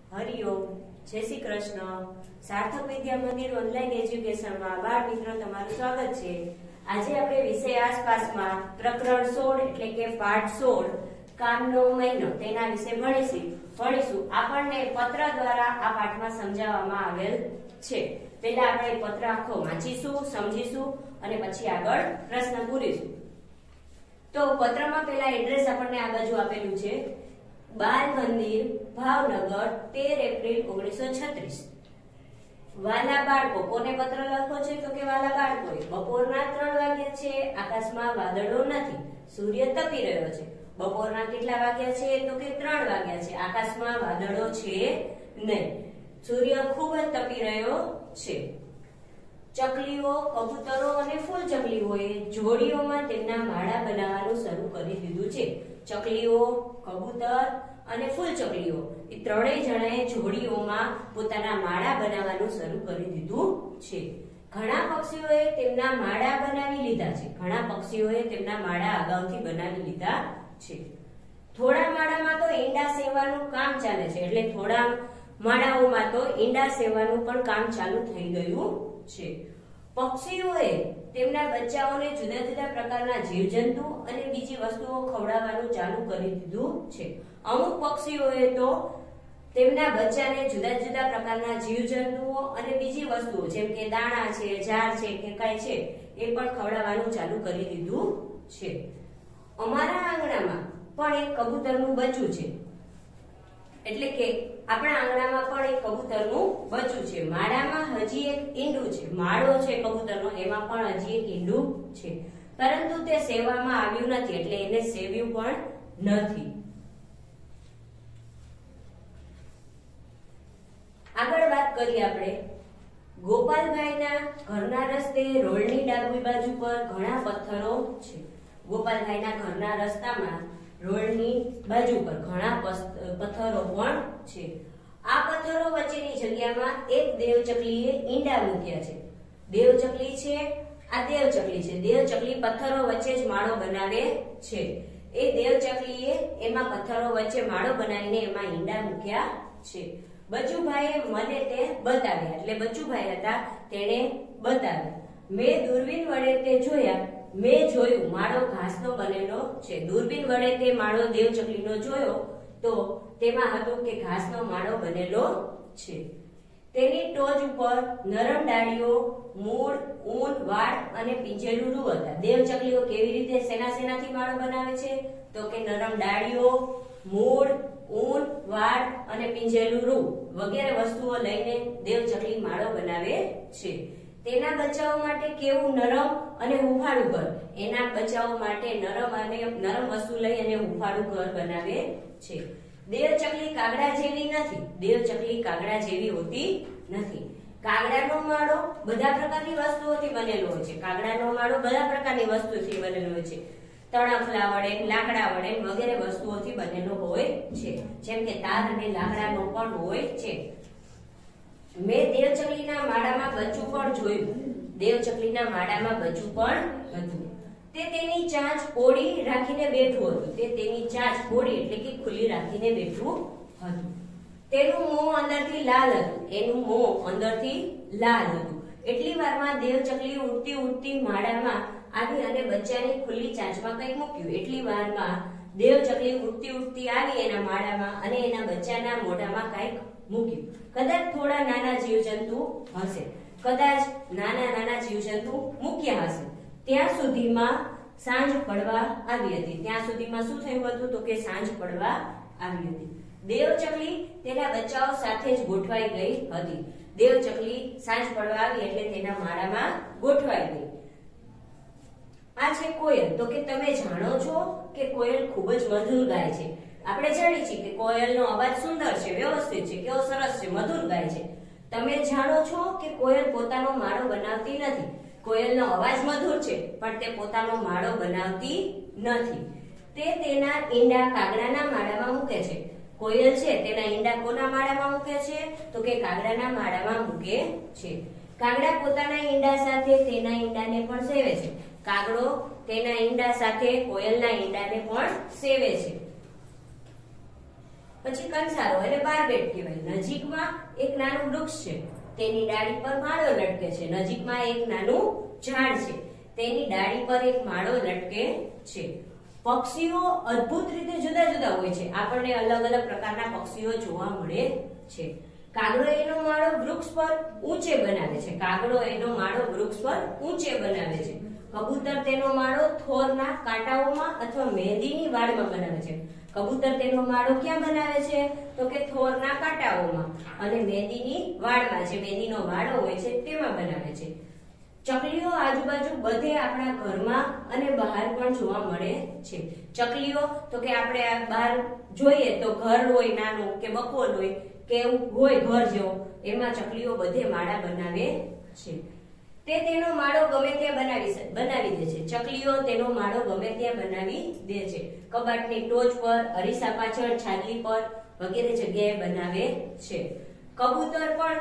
હરિઓમ, જય શ્રી કૃષ્ણ। સાર્થક વિદ્યા મંદિર ઓનલાઈન એજ્યુકેશનમાં બાળ મિત્રો તમારું સ્વાગત છે। આજે આપણે વિષય આસપાસમાં પ્રકરણ 16 એટલે કે પાઠ 16 કામનો મહિનો તેના વિશે ભણીશું। આપણને પત્ર દ્વારા આ પાઠમાં સમજાવવામાં આવેલ છે। પહેલા આપણે પત્ર આખો વાંચીશું, સમજીશું અને પછી આગળ પ્રશ્ન પૂરીશું। તો પત્રમાં પહેલા એડ્રેસ આપણને આ બાજુ આપેલું છે, બાલ મંદિર, ભાવનગર, 13 એપ્રિલ 1936। વાલા બાળકો, કોને પત્ર લખો છે તો કે વાલા બાળકોએ। બપોરના 3 વાગ્યા છે, આકાશમાં વાદળો નથી, સૂર્ય તપી રહ્યો છે। બપોરના કેટલા વાગ્યા છે તો કે 3 વાગ્યા છે, આકાશમાં વાદળો છે નહીં, સૂર્ય ખૂબ જ તપી રહ્યો છે। ચકલીઓ, કબૂતરો અને ફૂલ ચકલીઓએ જોડીઓમાં તેમના માળા બનાવવાનું શરૂ કરી દીધું છે। ચકલીઓ, કબૂતર અને ફૂલ ચકલીઓ એ ત્રણેય જણાએ જોડીઓમાં પોતાના માળા બનાવવાનું શરૂ કરી દીધું છે। ઘણા પક્ષીઓએ તેમના માળા બનાવી લીધા છે। ઘણા પક્ષીઓએ તેમના માળા અગાઉથી બનાવી લીધા છે। થોડા માળામાં તો ઈંડા સેવવાનું કામ ચાલે છે, એટલે થોડા માળાઓમાં તો ઈંડા સેવવાનું પણ કામ ચાલુ થઈ ગયું છે। પક્ષીઓએ તેમના બચ્ચાઓને જુદા જુદા પ્રકારના જીવજંતુ અને બીજી વસ્તુઓ ખવડાવવાનું ચાલુ કરી દીધું છે। અમુક પક્ષીઓએ તો તેમના બચ્ચાને જુદા જુદા પ્રકારના જીવજંતુઓ અને બીજી વસ્તુઓ જેમ કે દાણા છે, ઝાડ છે કે કાંઈ છે એ પણ ખવડાવવાનું ચાલુ કરી દીધું છે। અમારા આંગણામાં પણ એક કબૂતરનું બચ્ચું છે, એટલે કે આપણા આંગણામાં પણ એક કબૂતરનું બચ્ચું છે। માળામાં હજી એક ઈંડું છે, માળો છે કબૂતરનો, એમાં પણ હજી એક ઈંડું છે, પરંતુ તે સેવવામાં આવ્યું નથી, એટલે એને સેવ્યું પણ નથી। આગળ વાત કરીએ આપણે, ગોપાલભાઈના ઘરના રસ્તે રોડની ડાબી બાજુ પર ઘણા પથ્થરો છે। ગોપાલભાઈના ઘરના રસ્તામાં રોડની બાજુ પર ઘણા પથ્થરો પણ છે। આ પથ્થરો વચ્ચેની જગ્યામાં એક દેવચકલીએ ઈંડા મૂક્યા છે। દેવચકલી છે, આ દેવચકલી છે। દેવચકલી પથ્થરો વચ્ચે જ માળો બનાવે છે। એ દેવચકલીએ એમાં પથ્થરો વચ્ચે માળો બનાવીને એમાં ઈંડા મૂક્યા છે। બચુભાઈએ મને તે બતાવ્યા, એટલે બચુભાઈ હતા તેણે બતાવ્યા। મેં દૂરબીન વડે તે જોયા, મેં જોયું માળો ઘાસનો બનેલો છે। દૂરબીન વડે તે માળો દેવચકલીનો જોયો તો તેમાં હતું કે ઘાસનો માળો બનેલો છે। તેની ટોચ ઉપર નરમ ડાળીઓ, મૂળ, ઊન, વાળ અને પીંજેલું રૂ હતા। દેવચકલીઓ કેવી રીતે શેનાથી માળો બનાવે છે તો કે નરમ ડાળીઓ, મૂળ, ઊન, વાળ અને પીંજેલું રૂ વગેરે વસ્તુઓ લઈને દેવચકલી માળો બનાવે છે। તેના બચ્ચાઓ માટે કેવું નરમ અને હુંફાળું ઘર, એના બચ્ચાઓ માટે નરમ વસ્તુ લઈ અને હુંફાળું ઘર બનાવે છે। દેવચકલી કાગડા જેવી નથી, દેવચકલી કાગડા જેવી હોતી નથી। કાગડાનો માળો બધા પ્રકારની વસ્તુઓથી બનેલો હોય છે। કાગડાનો માળો બધા પ્રકારની વસ્તુથી બનેલો હોય છે, તણખલા વડે, લાકડા વડે વગેરે વસ્તુઓથી બનેલો હોય છે, જેમ કે તાર અને લાકડાનો પણ હોય છે। મેં દેવચકલીના માળામાં બચ્ચું પણ જોયું, દેવચકલીના માળામાં બચ્ચું પણ હતું। તે તેની ચાંચ પોડી રાખીને બેઠું હતું, તે તેની ચાંચ પોડી એટલે કે ખુલ્લી રાખીને બેઠું હતું। તેનું મોં અંદરથી લાલ હતું, એનું મોં અંદરથી લાલ હતું। એટલી વારમાં દેવચકલી ઉડતી ઉડતી માળામાં આવી અને બચ્ચાની ખુલ્લી ચાંચમાં કંઈક મૂક્યું। એટલી વારમાં દેવચકલી ઉડતી ઉડતી આવી એના માળામાં અને એના બચ્ચાના મોઢામાં કંઈક મૂક્યું। કદાચ થોડા નાના જીવજંતુ હશે, કદાચ નાના જીવજંતુ મૂક્યા હશે। ત્યાં સુધીમાં સાંજ પડવા આવી હતી। ત્યાં સુધીમાં શું થયું હતું તો કે સાંજ પડવા આવી હતી। દેવચકલી તેના બચ્ચાઓ સાથે જ ગોઠવાઈ ગઈ હતી। દેવચકલી સાંજ પડવા આવી એટલે તેના માળામાં ગોઠવાઈ ગઈ। આ છે કોયલ, તો કે તમે જાણો છો કે કોયલ ખૂબ જ મધુર ગાય છે। આપણે જાણીએ છીએ કે કોયલનો અવાજ સુંદર છે, વ્યવસ્થિત છે, કેવો સરસ છે, મધુર ગાય છે। તમે જાણો છો કે કોયલ પોતાનો માળો બનાવતી નથી। કોયલનો અવાજ મધુર છે પણ તે પોતાનો માળો બનાવતી નથી। તે તેના ઈંડા કાગડાના માળામાં મૂકે છે। કોયલ છે તેના ઈંડા કોના માળામાં મૂકે છે તો કે કાગડાના માળામાં મૂકે છે। કાગડા પોતાના ઈંડા સાથે તેના ઈંડાને પણ સેવે છે। કાગડો તેના ઈંડા સાથે કોયલના ઈંડાને પણ સેવે છે। પછી કંસારો એટલે બારબેટ કહેવાય. નજીકમાં એક નાનું વૃક્ષ છે, તેની ડાળી પર માળો લટકે છે. નજીકમાં એક નાનું ઝાડ છે, તેની ડાળી પર એક માળો લટકે છે. પક્ષીઓ અદ્ભુત રીતે જુદા જુદા હોય છે. આપણને અલગ અલગ પ્રકારના પક્ષીઓ જોવા મળે છે. કાગડો એનો માળો વૃક્ષ પર ઊંચે બનાવે છે. કાગડો એનો માળો વૃક્ષ પર ઊંચે બનાવે છે. કબૂતર તેનો માળો થોરના કાંટાઓમાં અથવા મહેંદીની વાડમાં બનાવે છે. કબૂતર તેનો માળો ક્યાં બનાવે છે? તો કે થોરના કાંટાઓમાં અને મહેંદીની વાડમાં, જે મહેંદીનો વાડો હોય છે તેમાં બનાવે છે. ચકલીઓ આજુબાજુ બધે આપણા ઘરમાં અને બહાર પણ જોવા મળે છે. ચકલીઓ તો કે આપણે આ બહાર જોઈએ તો ઘર હોય નાનું કે બખોલ હોય કે એવું હોય ઘર જેવો, એમાં ચકલીઓ બધે માળા બનાવે છે. તે તેનો માળો ગમે ત્યાં બનાવી દે છે. ચકલીઓ તેનો માળો ગમે ત્યાં બનાવી દે છે. કબાટની ટોચ પર, અરીસા પાછળ, છાજલી પર વગેરે જગ્યાએ બનાવે છે. કબૂતર પણ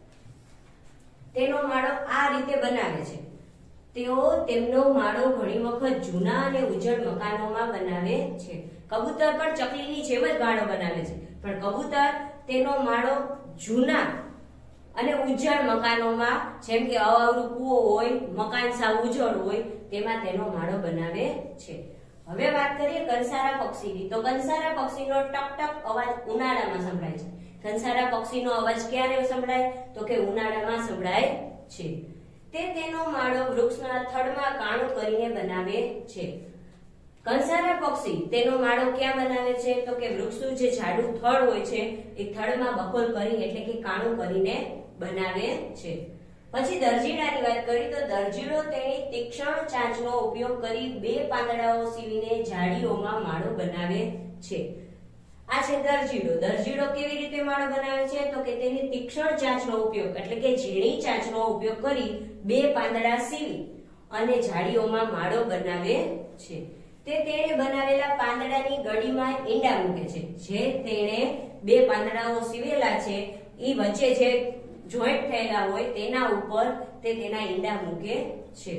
તેનો માળો આ રીતે બનાવે છે. તેઓ તેમનો માળો ઘણી વખત જૂના અને ઉજ્જડ મકાનોમાં બનાવે છે. કબૂતર પણ ચકલીની જેમ જ માળો બનાવે છે, પણ કબૂતર તેનો માળો જૂના અને ઉજ્જડ મકાનોમાં, જેમ કે અવાવરું કૂવો હોય, મકાન સાવ ઉજ્જડ હોય, તેમાં તેનો માળો બનાવે છે. હવે વાત કરીએ કંસારા પક્ષીની. તો કંસારા પક્ષીનો ટક ટક અવાજ ઉનાળામાં સંભળાય છે. કંસારા પક્ષીનો અવાજ ક્યારે સંભળાય? તો કે ઉનાળામાં સંભળાય છે. તે તેનો માળો વૃક્ષના થડમાં કાણું કરીને બનાવે છે. કંસારા પક્ષી તેનો માળો ક્યાં બનાવે છે? તો કે વૃક્ષનું જે જાડું થડ હોય છે એ થડમાં બખોલ કરી એટલે કે કાણું કરીને બનાવે છે. પછી દરજીડાની વાત કરીએ તો દરજીડો તેની તીક્ષ્ણ ચાંચનો ઉપયોગ કરી 2 પાંદડાઓ સીવીને જાળીઓમાં માળો બનાવે છે. આ છે દરજીડો. દરજીડો કેવી રીતે માળો બનાવે છે? તો કે તેની તીક્ષ્ણ ચાંચનો ઉપયોગ એટલે કે ઝીણી ચાંચનો ઉપયોગ કરી 2 પાંદડા સીવી અને જાળીઓમાં માળો બનાવે છે. તે તેણે બનાવેલા પાંદડાની ગડીમાં ઈંડા મૂકે છે. જે તેણે 2 પાંદડાઓ સીવેલા છે એ વચ્ચે જે જોઈન્ટ થયેલા હોય તેના ઉપર તે તેના ઈંડા મૂકે છે.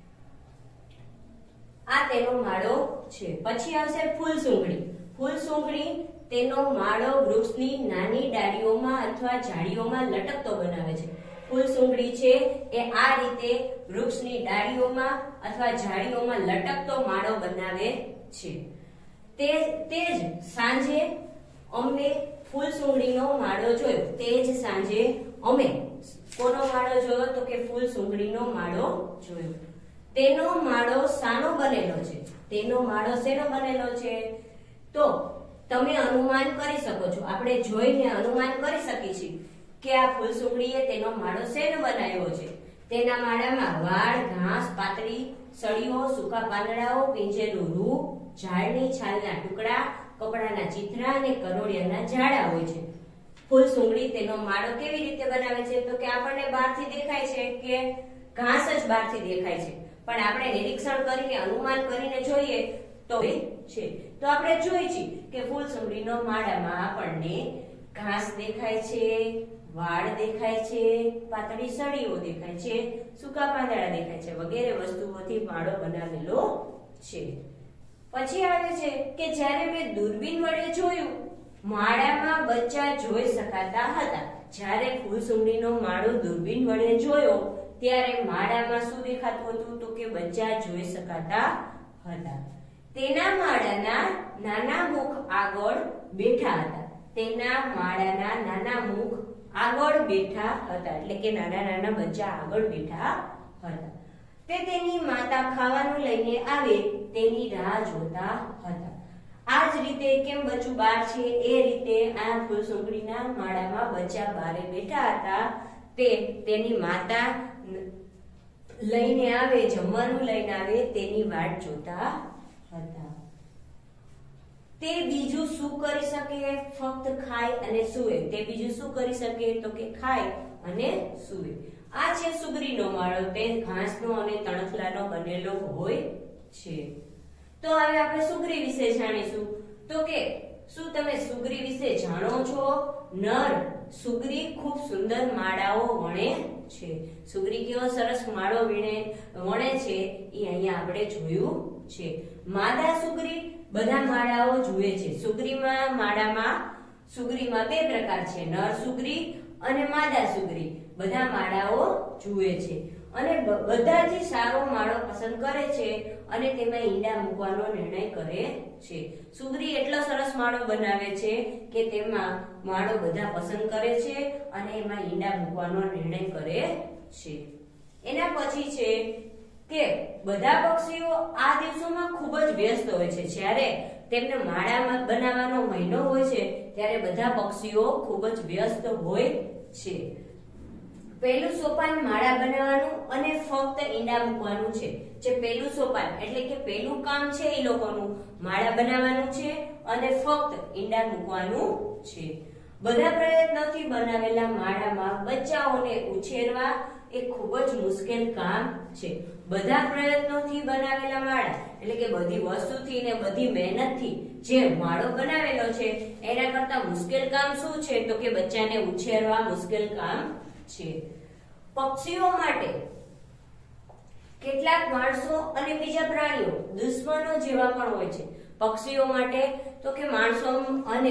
આ તેનો માળો છે. પછી આવશે ફૂલસૂંઘડી. ફૂલસૂંઘડી તેનો માળો વૃક્ષની નાની ડાળીઓમાં અથવા ઝાડીઓમાં લટકતો બનાવે છે. ફૂલસૂંઘડી છે એ આ રીતે વૃક્ષની ડાળીઓમાં અથવા ઝાડીઓમાં લટકતો માળો બનાવે છે. તે જ સાંજે અમે ફૂલસૂંઘડીનો માળો જોયો. તે જ સાંજે અમે કોનો માળો જોયો? તો કે ફૂલસૂંઘડીનો માળો જોયો. તેનો માળો શાનો બનેલો છે? તેનો માળો શેનો બનેલો છે? તો તમે અનુમાન કરી શકો છો. આપણે જોઈને અનુમાન કરી શકીએ છીએ કે આ ફૂલસૂંઘડીએ તેનો માળો શેનો બનાવ્યો છે. તેના માળામાં વાડ, ઘાસ, પાતળી સળીઓ, સૂકા પાંદડાઓ, પીંજેલું રૂ, ઝાડની છાલના ટુકડા, કપડાના ચીથરા અને કરોળિયાના ઝાડા હોય છે. ફૂલસૂંઘડી તેનો માળો કેવી રીતે બનાવે છે? તો કે આપણને બહારથી દેખાય છે કે ઘાસ જ બહારથી દેખાય છે, પણ આપણે નિરીક્ષણ કરીને અનુમાન કરીને જોઈએ તો છે. તો આપણે જોઈ છીએ કે ફૂલસૂંઘડીનો માળામાં આપણને ઘાસ દેખાય છે, વાડ દેખાય છે, પાતળી સળીઓ દેખાય છે, સૂકા પાંદડા દેખાય છે વગેરે વસ્તુઓથી માળો બનાવેલો છે. પછી આવે છે કે જ્યારે મેં દૂરબીન વડે જોયું, માળામાં બચ્ચા જોઈ શકાતા હતા. જ્યારે ફૂલસૂંઘડીનો માળો દૂરબીન વડે જોયો ત્યારે માળામાં શું દેખાતું હતું? તો કે બચ્ચા જોઈ શકાતા હતા. તેના માળાના નાના મુખ આગળ બેઠા હતા. તેના માળાના નાના મુખ આગળ બેઠા હતા એટલે કે નાના નાના બચ્ચા આગળ બેઠા હતા. તે તેની માતા ખાવાનું લઈને આવે તેની રાહ જોતા હતા. આ જ રીતે કેમ બચ્ચું બહાર છે એ રીતે આ ફૂલસૂંઘડીના માળામાં બચ્ચા બારે બેઠા હતા. તે તેની માતા લઈને આવે, જમવાનું લઈને આવે તેની વાટ જોતા હતા. તે બીજું શું કરી શકે? ફક્ત ખાય અને સૂવે. તે બીજું શું કરી શકે? તો કે ખાય અને સૂવે. આ છે સુગરીનો માળો. તે ઘાસનો અને તણખલાનો બનેલો હોય છે. તો હવે આપણે સુગરી વિશે જાણીશું. તો કે શું તમે સુગરી વિશે જાણો છો? નર સુગરી ખૂબ સુંદર માળાઓ વણે છે. સુગરી કેવો સરસ માળો વણે છે એ અહીંયા આપણે જોયું છે. માદા સુગરી બધા માળાઓ જુએ છે. સુગરીમાં માળામાં સુગરીમાં બે પ્રકાર છે, નર સુગરી અને માદા સુગરી. બધા માળાઓ જુએ છે અને બધાથી સારો માળો પસંદ કરે છે અને તેમાં ઈંડા મૂકવાનો નિર્ણય કરે છે. સુગરી એટલો સરસ માળો બનાવે છે કે તેમાં માળો બધા પસંદ કરે છે અને એમાં ઈંડા મૂકવાનો નિર્ણય કરે છે. એના પછી છે કે બધા પક્ષીઓ આ દિવસોમાં ખૂબ જ વ્યસ્ત હોય છે. જ્યારે તેમને માળા બનાવવાનો મહિનો હોય છે ત્યારે બધા પક્ષીઓ ખૂબ જ વ્યસ્ત હોય છે. પહેલું સોપાન માળા બનાવવાનું અને ફક્ત ઈંડા મૂકવાનું છે. જે પહેલું સોપાન એટલે કે પહેલું કામ છે એ લોકોનું માળા બનાવવાનું છે અને ફક્ત ઈંડા મૂકવાનું છે. બધા પ્રયત્નોથી બનાવેલા માળામાં બચ્ચાઓને ઉછેરવા એ ખૂબ જ મુશ્કેલ કામ છે. બધા પ્રયત્નોથી બનાવેલા માળા એટલે કે બધી વસ્તુથી ને બધી મહેનતથી જે માળો બનાવેલો છે એના કરતા મુશ્કેલ કામ શું છે તો કે બચ્ચાને ઉછેરવા મુશ્કેલ કામ છે. પક્ષીઓ માટે કેટલાક માણસો અને બીજા પ્રાણીઓ દુશ્મનો જેવા પણ હોય છે. પક્ષીઓ માટે તો કે માણસો અને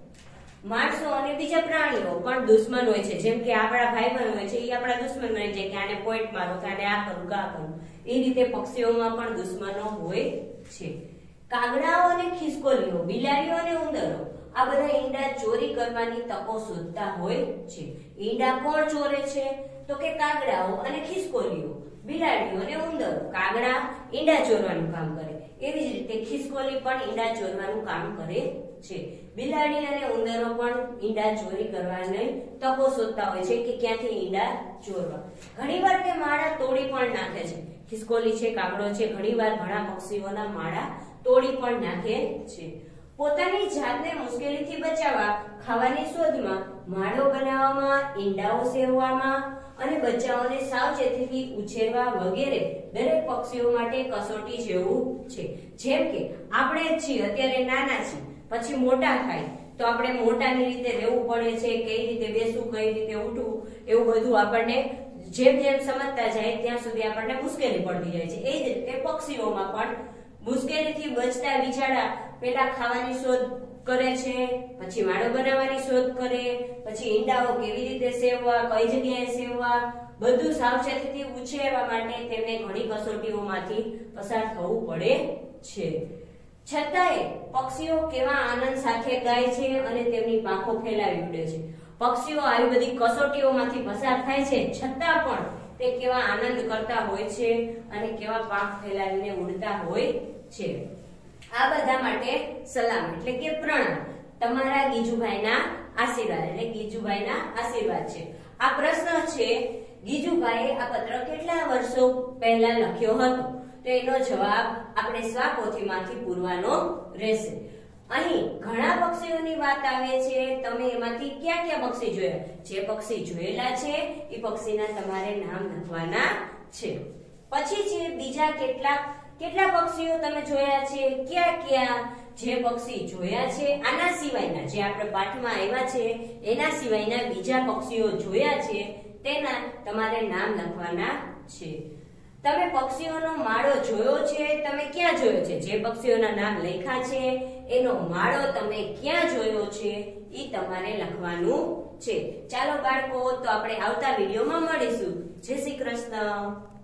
બીજા પ્રાણીઓ પણ દુશ્મન હોય છે. જેમ કે આપણા ભાઈબંધ હોય છે એ આપણા દુશ્મન બને છે કે આને પોઈન્ટ મારો કે આને આ કરું કા કરું. એ રીતે પક્ષીઓમાં પણ દુશ્મનો હોય છે. કાગડાઓ અને ખિસકોલીઓ, બિલાડીઓ અને ઉંદરો આ બધા ઈંડા ચોરી કરવાની તકો શોધતા હોય છે. ઈંડા કોણ ચોરે છે તો કે કાગડાઓ અને ખિસકોલીઓ. બિલાડીઓ અને ઉંદરો, કાગડા ઈંડા ચોરવાનું કામ કરે, એવી જ રીતે ખિસકોલી પણ ઈંડા ચોરવાનું કામ કરે છે. બિલાડી અને ઉંદરો પણ ઈંડા ચોરી કરવાની તકો શોધતા હોય છે કે ક્યાંથી ઈંડા ચોરવા. ઘણીવાર તે માળા તોડી પણ નાખે છે. ખિસકોલી છે, કાગડો છે, ઘણીવાર ઘણા પક્ષીઓના માળા તોડી પણ નાખે છે. પોતાની જાતને મુશ્કેલીથી બચાવવા ખાવાની શોધમાં, માળો બનાવવામાં, ઈંડાઓ સેવવામાં અને બચ્ચાઓને સાવચેતીથી ઉછેરવા વગેરે દરેક પક્ષીઓ માટે કસોટી જેવું છે. જેમ કે આપણે જ છીએ, અત્યારે નાના છીએ, પછી મોટા થાય તો આપણે મોટાની રીતે રહેવું પડે છે, કઈ રીતે બેસવું, કઈ રીતે ઉઠવું, એવું બધું આપણને જેમ જેમ સમજતા જાય ત્યાં સુધી આપણને મુશ્કેલી પડતી જાય છે. એ જ રીતે પક્ષીઓમાં પણ મુશ્કેલીથી બચતા બિચારા પેલા ખાવાની શોધ કરે છે, પછી માળો બનાવવાની શોધ કરે, પછી ઈંડાઓ કેવી રીતે સેવવા, કઈ જગ્યાએ સેવવા, બધું સાવચેતીથી ઉછેરવા માટે તેમને ઘણી કસોટીઓમાંથી પસાર થવું પડે છે. છતાંય પક્ષીઓ કેવા આનંદ સાથે ગાય છે અને તેમની પાંખો ફેલાવી ઉડે છે. પક્ષીઓ આવી બધી કસોટીઓમાંથી પસાર થાય છે છતાં પણ તે કેવા આનંદ કરતા હોય છે અને કેવા પાંખ ફેલાવીને ઉડતા હોય છે. આ બધા માટે સલામ એટલે કે પ્રણામ. તમારા ગીજુભાઈના આશીર્વાદ એટલે ગીજુભાઈના આશીર્વાદ છે. આ પ્રશ્ન છે, ગીજુભાઈએ આ પત્ર કેટલા વર્ષો પહેલા લખ્યો હતો? તો એનો જવાબ આપણે સ્વાપોથીમાંથી પૂરવાનો રહેશે. અહીં ઘણા પક્ષીઓની વાત આવે છે. તમે એમાંથી કયા કયા પક્ષી જોયા? જે પક્ષી જોયેલા છે એ પક્ષીના તમારે નામ લખવાના છે. પછી છે બીજા કેટલા પક્ષીઓ તમે જોયા છે, ક્યાં ક્યાં? જે પક્ષી જોયા છે આના સિવાયના, જે આપણે પાઠમાં આવ્યા છે એના સિવાયના બીજા પક્ષીઓ જોયા છે તેના તમારે નામ લખવાના છે. તમે પક્ષીઓનો માળો જોયો છે, તમે ક્યાં જોયો છે? જે પક્ષીઓના નામ લખ્યા છે એનો માળો તમે ક્યાં જોયો છે એ તમારે લખવાનું છે. ચાલો બાળકો, તો આપણે આવતા વિડીયોમાં મળીશું. જય શ્રી કૃષ્ણ.